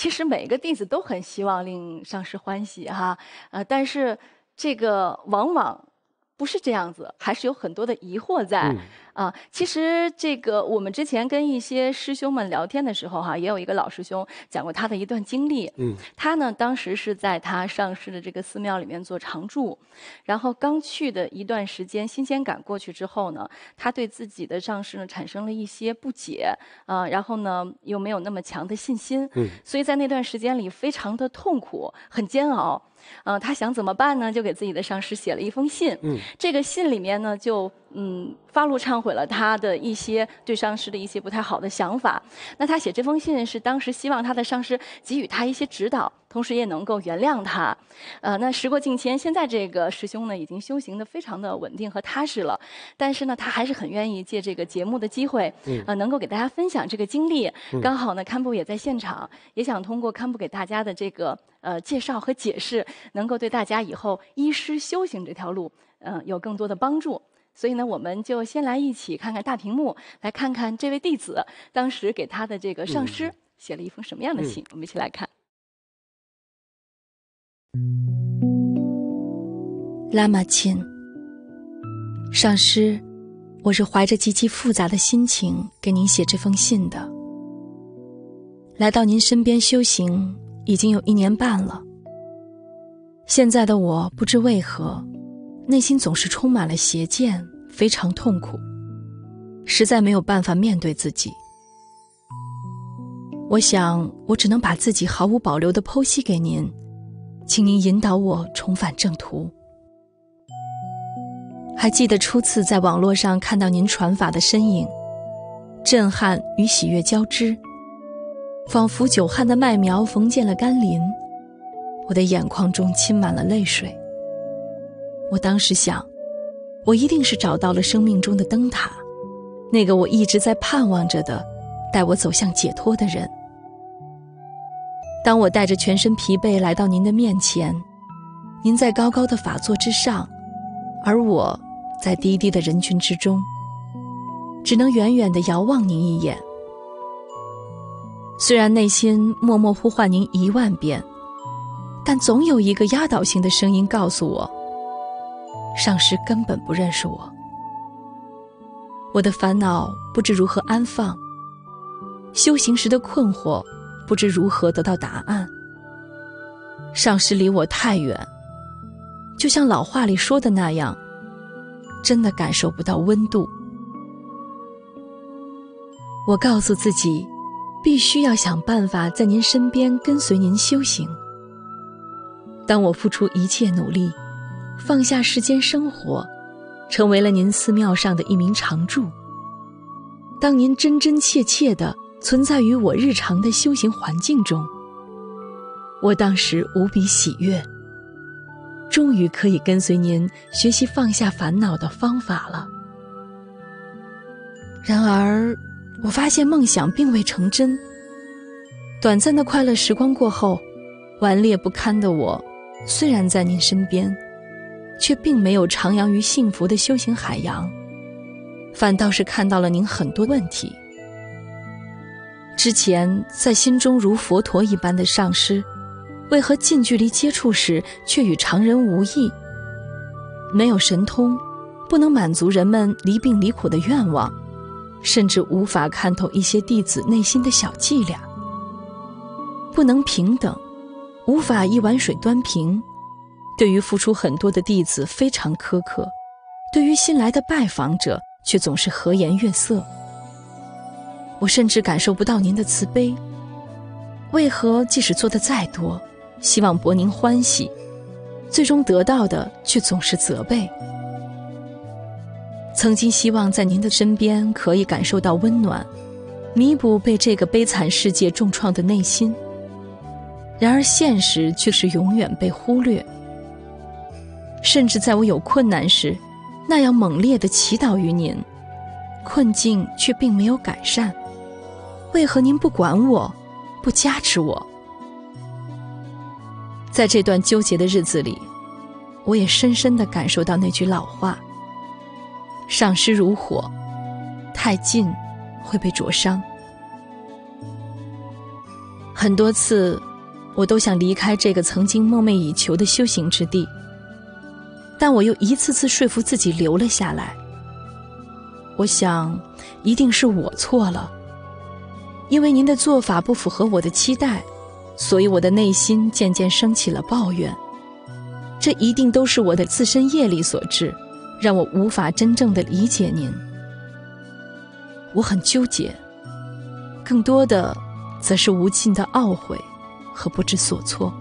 其实每个弟子都很希望令上师欢喜哈，但是这个往往不是这样子，还是有很多的疑惑在。其实这个我们之前跟一些师兄们聊天的时候哈，也有一个老师兄讲过他的一段经历。他呢当时是在他上师的这个寺庙里面做常住，然后刚去的一段时间，新鲜感过去之后呢，他对自己的上师呢产生了一些不解然后呢又没有那么强的信心。所以在那段时间里非常的痛苦，很煎熬。他想怎么办呢？就给自己的上师写了一封信。这个信里面呢，就发露忏悔了他的一些对上师的一些不太好的想法。那他写这封信是当时希望他的上师给予他一些指导，同时也能够原谅他。那时过境迁，现在这个师兄呢，已经修行的非常的稳定和踏实了。但是呢，他还是很愿意借这个节目的机会，能够给大家分享这个经历。刚好呢，堪布也在现场，也想通过堪布给大家的这个介绍和解释，能够对大家以后依师修行这条路，有更多的帮助。所以呢，我们就先来一起看看大屏幕，来看看这位弟子当时给他的这个上师写了一封什么样的信。我们一起来看。 拉玛钦，上师，我是怀着极其复杂的心情给您写这封信的。来到您身边修行已经有1年半了，现在的我不知为何，内心总是充满了邪见，非常痛苦，实在没有办法面对自己。我想我只能把自己毫无保留地剖析给您，请您引导我重返正途。还记得初次在网络上看到您传法的身影，震撼与喜悦交织，仿佛久旱的麦苗逢见了甘霖，我的眼眶中浸满了泪水。我当时想，我一定是找到了生命中的灯塔，那个我一直在盼望着的，带我走向解脱的人。当我带着全身疲惫来到您的面前，您在高高的法座之上，而我在低低的人群之中，只能远远地遥望您一眼。虽然内心默默呼唤您10000遍，但总有一个压倒性的声音告诉我，上师根本不认识我。我的烦恼不知如何安放，修行时的困惑不知如何得到答案。上师离我太远，就像老话里说的那样，真的感受不到温度。我告诉自己，必须要想办法在您身边跟随您修行。当我付出一切努力，放下世间生活，成为了您寺庙上的一名常住，当您真真切切地存在于我日常的修行环境中，我当时无比喜悦，终于可以跟随您学习放下烦恼的方法了。然而我发现梦想并未成真，短暂的快乐时光过后，顽劣不堪的我虽然在您身边，却并没有徜徉于幸福的修行海洋，反倒是看到了您很多问题。之前在心中如佛陀一般的上师，为何近距离接触时却与常人无异？没有神通，不能满足人们离病离苦的愿望，甚至无法看透一些弟子内心的小伎俩。不能平等，无法一碗水端平，对于付出很多的弟子非常苛刻，对于新来的拜访者却总是和颜悦色。我甚至感受不到您的慈悲，为何即使做得再多，希望博您欢喜，最终得到的却总是责备？曾经希望在您的身边可以感受到温暖，弥补被这个悲惨世界重创的内心，然而现实却是永远被忽略。甚至在我有困难时，那样猛烈地祈祷于您，困境却并没有改善。为何您不管我，不加持我？在这段纠结的日子里，我也深深地感受到那句老话，上师如火，太近会被灼伤。 很多次我都想离开这个曾经梦寐以求的修行之地，但我又一次次说服自己留了下来。我想一定是我错了，因为您的做法不符合我的期待，所以我的内心渐渐升起了抱怨。这一定都是我的自身业力所致，让我无法真正的理解您。我很纠结，更多的则是无尽的懊悔和不知所措。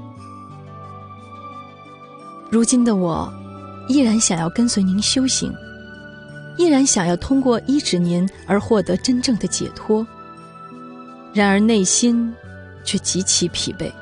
如今的我依然想要跟随您修行，依然想要通过医治您而获得真正的解脱，然而内心却极其疲惫。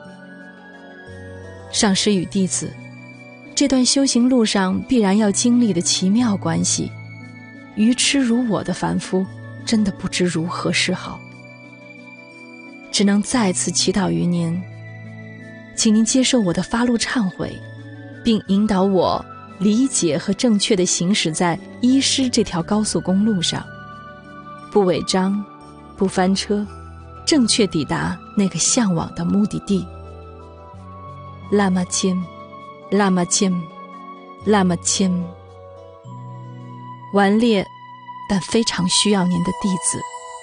上师与弟子这段修行路上必然要经历的奇妙关系，愚痴如我的凡夫真的不知如何是好，只能再次祈祷于您，请您接受我的发露忏悔，并引导我理解和正确地行驶在医师这条高速公路上，不违章，不翻车，正确抵达那个向往的目的地。拉玛谦，拉玛谦，拉玛谦。顽劣但非常需要您的弟子。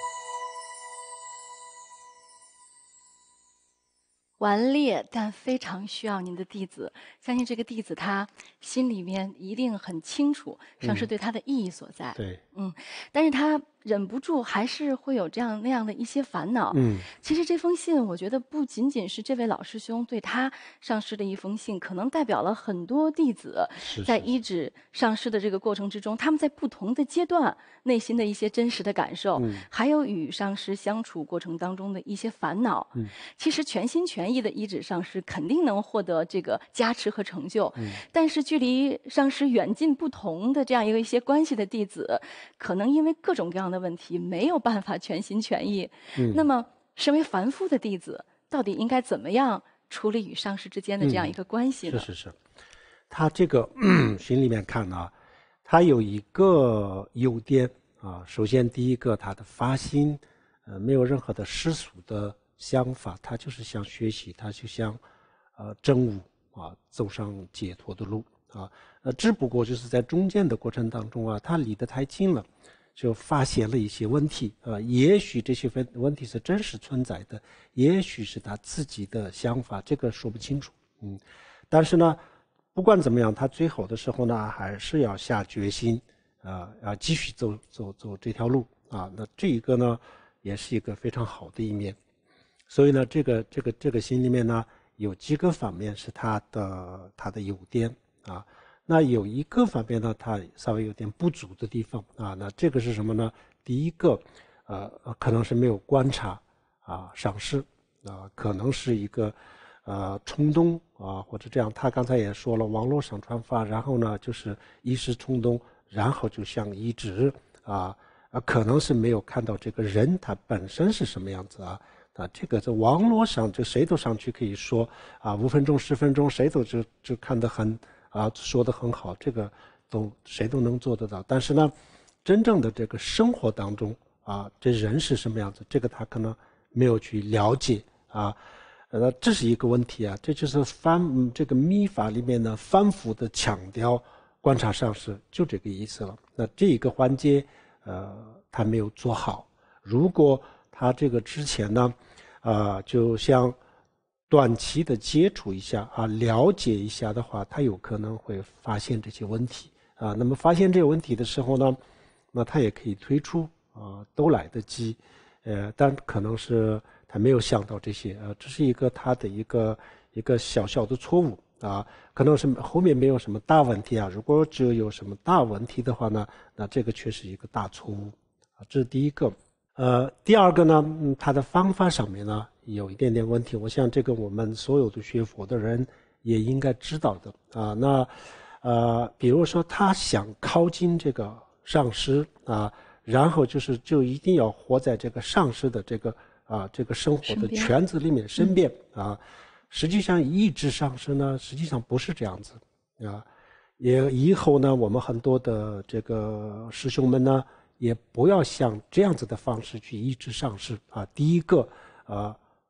顽劣但非常需要您的弟子，相信这个弟子他心里面一定很清楚上师对他的意义所在。 对， 但是他忍不住还是会有这样那样的一些烦恼。其实这封信我觉得不仅仅是这位老师兄对他上师的一封信，可能代表了很多弟子在医治上师的这个过程之中，他们在不同的阶段内心的一些真实的感受，还有与上师相处过程当中的一些烦恼。其实全心全意的医治上师肯定能获得这个加持和成就，但是距离上师远近不同的这样一些关系的弟子，可能因为各种各样的问题没有办法全心全意。那么身为凡夫的弟子，到底应该怎么样处理与上师之间的这样一个关系呢？ 是，他这个心里面看呢，他有一个优点啊。首先第一个，他的发心没有任何的世俗的想法，他就是想学习，他就想证悟啊，走上解脱的路啊。只不过就是在中间的过程当中啊，他离得太近了，就发现了一些问题啊。也许这些问题是真实存在的，也许是他自己的想法，这个说不清楚。但是呢，不管怎么样，他最后的时候呢，还是要下决心要继续走这条路啊。那这一个呢，也是一个非常好的一面。所以呢，这个心里面呢，有几个方面是他的优点啊。那有一个方面呢，他稍微有点不足的地方啊。那这个是什么呢？第一个，可能是没有观察上师啊，可能是一个冲动啊，或者这样。他刚才也说了，网络上传发，然后呢就是一时冲动，然后就想移植可能是没有看到这个人他本身是什么样子啊。这个在网络上就谁都上去可以说5分钟10分钟，谁都就看得很说得很好，这个谁都能做得到。但是呢，真正的这个生活当中这人是什么样子，这个他可能没有去了解这是一个问题这就是这个密法里面呢反复的强调观察上师，就这个意思了。那这一个环节他没有做好。如果他这个之前呢就像短期的接触一下了解一下的话，他有可能会发现这些问题那么发现这个问题的时候呢，那他也可以退出都来得及但可能是他没有想到这些这是他的一个小小的错误可能是后面没有什么大问题如果只有什么大问题的话呢，那这个却是一个大错误这是第一个。第二个呢，他的方法上面呢有一点点问题，我想这个我们所有的学佛的人也应该知道的那比如说他想靠近这个上师然后就一定要活在这个上师的这个生活的圈子里面身边实际上意志上师呢，实际上不是这样子也以后呢，我们很多的这个师兄们呢，也不要像这样子的方式去医治上师第一个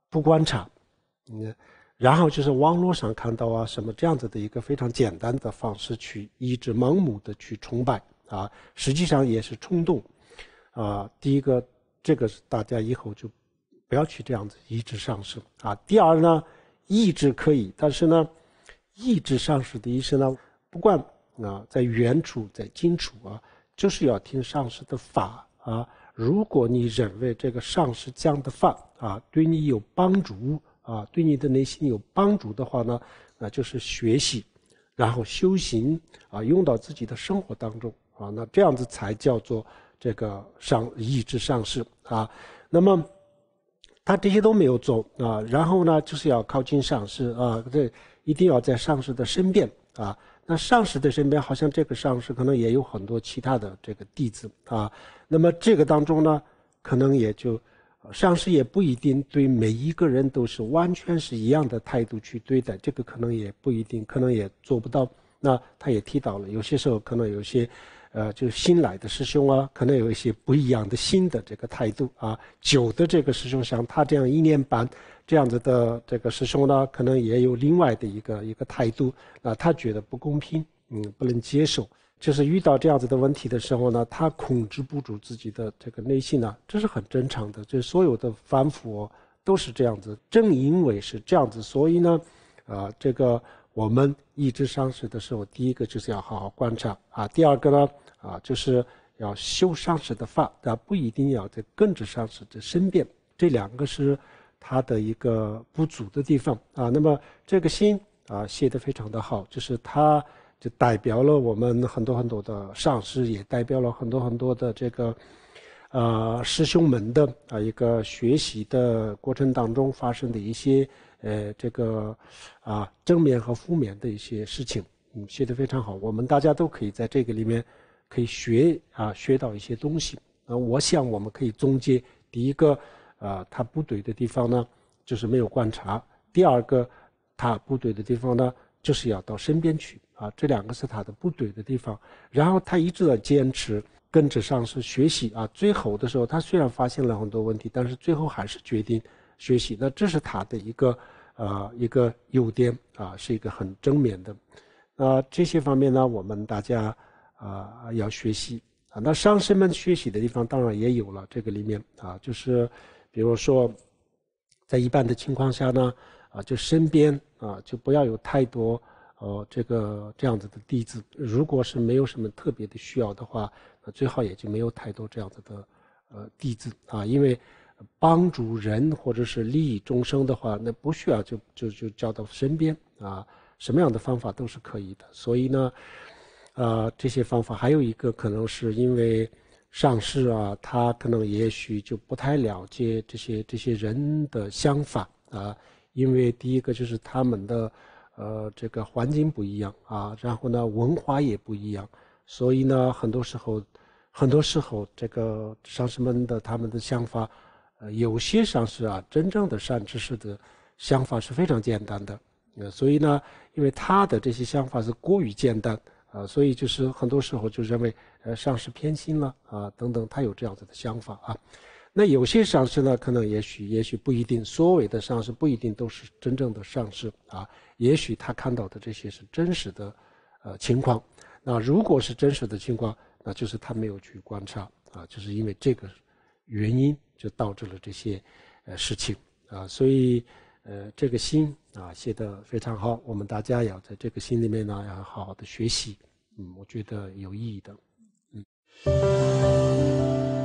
不观察，然后就是网络上看到啊什么这样子的一个非常简单的方式去一直盲目的去崇拜啊，实际上也是冲动啊。第一个，这个大家以后就不要去这样子一直上市啊。第二呢，意志可以，但是呢，意志上市的意思呢，不管啊在远处在近处啊，就是要听上师的法啊。如果你认为这个上师讲的法啊对你有帮助啊，对你的内心有帮助的话呢，那就是学习，然后修行啊，用到自己的生活当中啊，那这样子才叫做这个意志上师啊。那么他这些都没有做啊，然后呢，就是要靠近上师啊，这一定要在上师的身边啊。那上师的身边，好像这个上师可能也有很多其他的这个弟子啊。那么这个当中呢，可能也就上师也不一定对每一个人都是完全是一样的态度去对待，这个可能也不一定，可能也做不到。那他也提到了，有些时候可能有些就是新来的师兄啊，可能有一些不一样的新的这个态度啊。旧的这个师兄像他这样1年半这样子的这个师兄呢，可能也有另外的一个态度啊，他觉得不公平，不能接受。就是遇到这样子的问题的时候呢，他控制不住自己的这个内心呢，这是很正常的。就是所有的反腐都是这样子，正因为是这样子，所以呢，这个我们意志上师的时候，第一个就是要好好观察啊，第二个呢，就是要修上师的法，不一定要在跟着上师的身边，这两个是他的一个不足的地方啊。那么这个心啊写得非常的好，就是他就代表了我们很多很多的上师，也代表了很多很多的这个师兄们的一个学习的过程当中发生的一些这个正面和负面的一些事情，写得非常好。我们大家都可以在这个里面可以学到一些东西。我想我们可以总结，第一个他不对的地方呢，就是没有观察；第二个，他不对的地方呢，就是要到身边去这两个是他的不对的地方。然后他一直在坚持跟着上师学习最后的时候，他虽然发现了很多问题，但是最后还是决定学习。那这是他的一个优点是一个很正面的。这些方面呢，我们大家要学习那上师们学习的地方当然也有了，这个里面就是比如说在一般的情况下呢就身边就不要有太多这样子的弟子。如果是没有什么特别的需要的话，那最好也就没有太多这样子的弟子因为帮助人或者是利益众生的话，那不需要就叫到身边什么样的方法都是可以的。所以呢这些方法还有一个可能是因为上师他可能也许就不太了解这些人的想法因为第一个就是他们的这个环境不一样然后呢文化也不一样，所以呢很多时候这个上师们的他们的想法有些上师真正的善知识的想法是非常简单的所以呢因为他的这些想法是过于简单所以就是很多时候就认为上师偏心了等等，他有这样子的想法那有些上师呢，可能也许不一定，所谓的上师不一定都是真正的上师也许他看到的这些是真实的情况。那如果是真实的情况，那就是他没有去观察就是因为这个原因就导致了这些事情所以这个心写得非常好，我们大家要在这个心里面呢要好好的学习我觉得有意义的